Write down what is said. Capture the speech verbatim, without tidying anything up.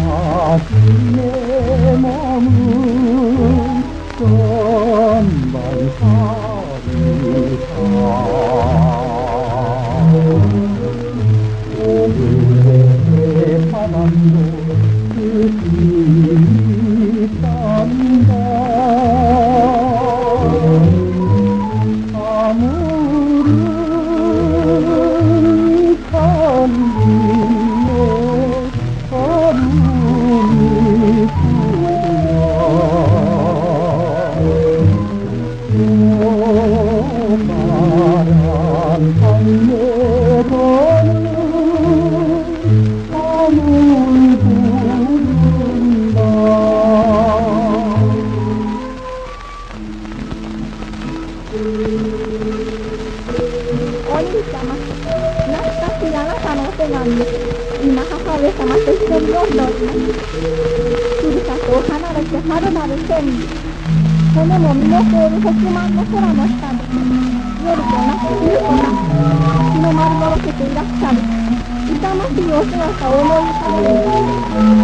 내 몸은 건반사리다. 오늘의 바람도 끝이 딴다. 아무리 산기에 걸음이 구워 바람 달래거는 밤을 부른다. お兄様、懐かしいあなたのお手紙、今母上様と一緒に読んでおります。ふるさとを離れてはるなる天に、骨も身も凍る北満の空の下に、夜と夏冬と夏、日の丸のろけていらっしゃる、勇ましいお姿を思い浮かべる。